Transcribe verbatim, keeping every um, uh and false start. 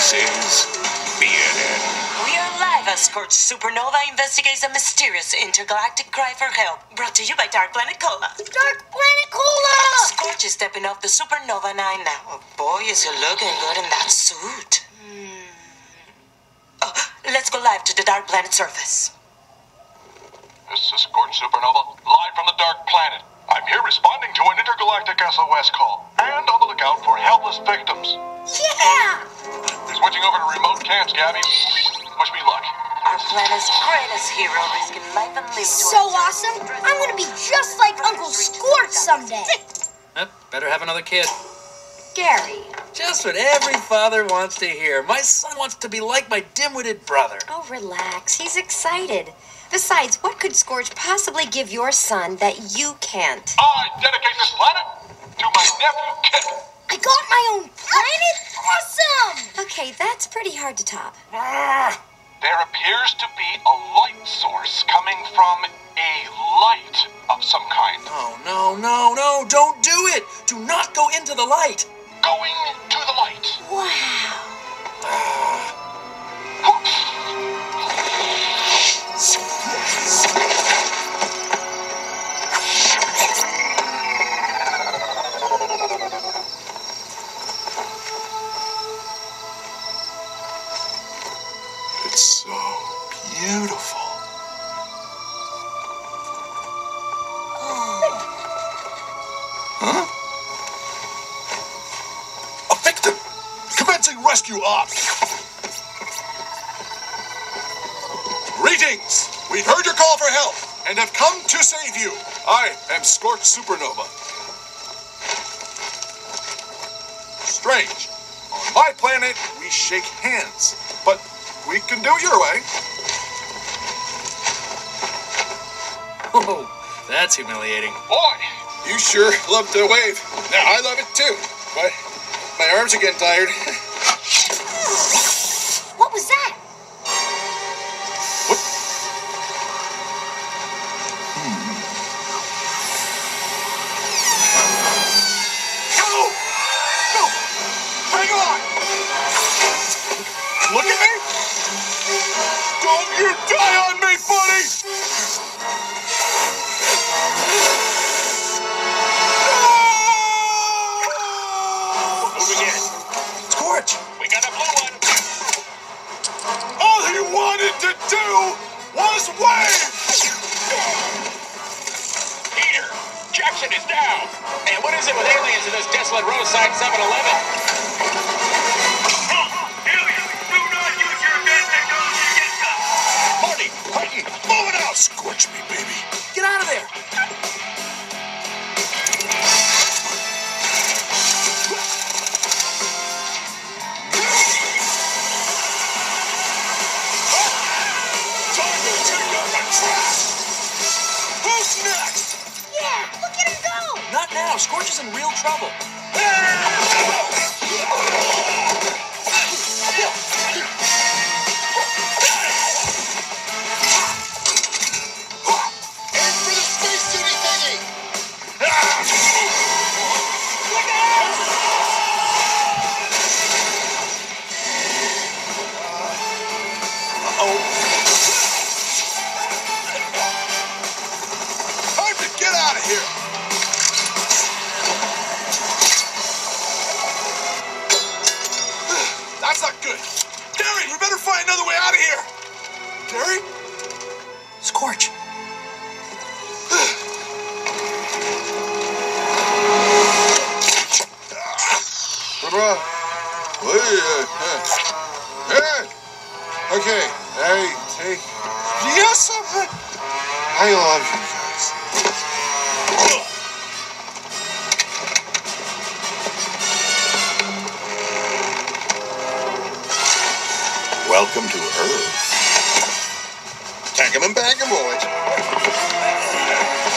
This is B N N. We are live as Scorch Supernova investigates a mysterious intergalactic cry for help. Brought to you by Dark Planet Cola. Dark Planet Cola! Scorch is stepping off the Supernova nine now. Oh, boy, is he looking good in that suit. Hmm. Oh, let's go live to the Dark Planet surface. This is Scorch Supernova, live from the Dark Planet. I'm here responding to an intergalactic S O S call, and on the lookout for helpless victims. Yeah! Switching over to remote cams, Gabby. Wish me luck. Our planet's greatest hero risking life and limb to So awesome! I'm gonna be just like Uncle Scorch someday! Yep, better have another kid. Gary. Just what every father wants to hear. My son wants to be like my dim-witted brother. Oh, relax. He's excited. Besides, what could Scorch possibly give your son that you can't? I dedicate this planet to my nephew, Kit. I got my own planet? Awesome! Okay, that's pretty hard to top. There appears to be a light source coming from a light of some kind. Oh, no, no, no, don't do it! Do not go into the light! Going to the light. Wow. It's so beautiful. Huh? A victim! Commencing rescue op! Greetings! We've heard your call for help and have come to save you. I am Scorch Supernova. Strange. On my planet, we shake hands, but we can do it your way. Oh, that's humiliating. Boy, you sure love to wave. Now, I love it too, but my arms are getting tired. What was that? What? Hmm. No! No! Hang on! Look at me! Don't you die on me, buddy! Moving in. Scorch! We got a blue one. All he wanted to do was wave! Peter, Jackson is down. And what is it with aliens in this desolate roadside seven eleven? Aliens, do not use your advanced technology against us. Marty, Clayton, move it out. Scorch me, baby. Get out of there! Time to take out the trash! Who's next? Yeah, look at him go! Not now. Scorch is in real trouble. Aim for the space city thingy! Uh-oh. Time to get out of here! That's not good. Gary, we better find another way out of here. Gary? Scorch! Okay, hey, hey. Yes, I'm... I love you guys. Welcome to Earth. Tank 'em and bang 'em, boys.